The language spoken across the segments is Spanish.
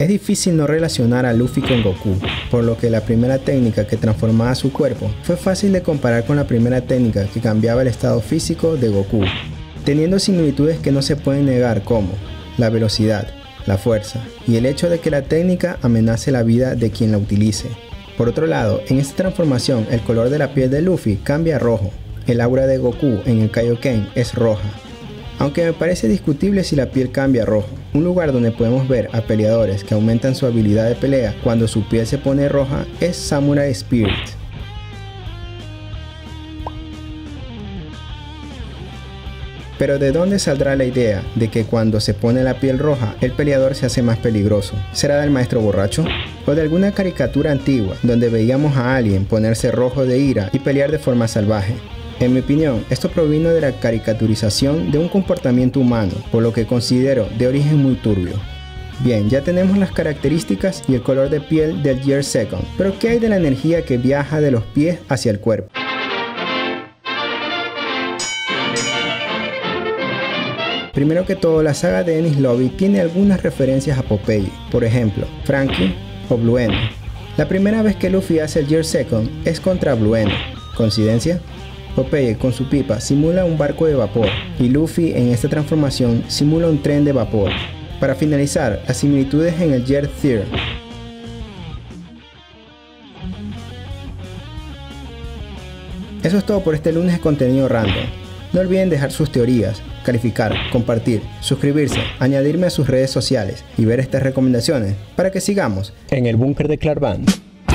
Es difícil no relacionar a Luffy con Goku, por lo que la primera técnica que transformaba su cuerpo fue fácil de comparar con la primera técnica que cambiaba el estado físico de Goku, teniendo similitudes que no se pueden negar como la velocidad, la fuerza y el hecho de que la técnica amenace la vida de quien la utilice. Por otro lado, en esta transformación el color de la piel de Luffy cambia a rojo, el aura de Goku en el Kaioken es roja. Aunque me parece discutible si la piel cambia a rojo. Un lugar donde podemos ver a peleadores que aumentan su habilidad de pelea cuando su piel se pone roja es Samurai Spirit. Pero ¿de dónde saldrá la idea de que cuando se pone la piel roja el peleador se hace más peligroso? ¿Será del maestro borracho? ¿O de alguna caricatura antigua donde veíamos a alguien ponerse rojo de ira y pelear de forma salvaje? En mi opinión, esto provino de la caricaturización de un comportamiento humano, por lo que considero de origen muy turbio. Bien, ya tenemos las características y el color de piel del Gear Second, pero ¿qué hay de la energía que viaja de los pies hacia el cuerpo? Primero que todo, la saga de Enies Lobby tiene algunas referencias a Popeye, por ejemplo, Frankie o Blueno. La primera vez que Luffy hace el Gear Second es contra Blueno. ¿Coincidencia? Popeye con su pipa simula un barco de vapor y Luffy en esta transformación simula un tren de vapor. Para finalizar, las similitudes en el Gear Theory. Eso es todo por este lunes de contenido random. No olviden dejar sus teorías, calificar, compartir, suscribirse, añadirme a sus redes sociales y ver estas recomendaciones para que sigamos en el búnker de Clark Band.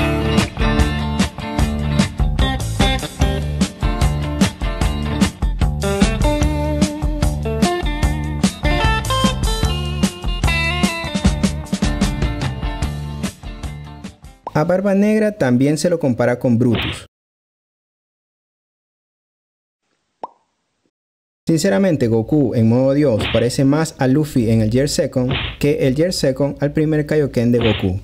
A Barba Negra también se lo compara con Brutus. Sinceramente, Goku en modo Dios parece más a Luffy en el Gear Second que el Gear Second al primer Kaioken de Goku.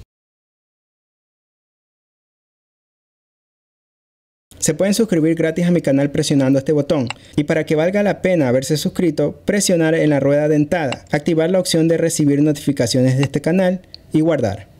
Se pueden suscribir gratis a mi canal presionando este botón y para que valga la pena haberse suscrito, presionar en la rueda dentada, activar la opción de recibir notificaciones de este canal y guardar.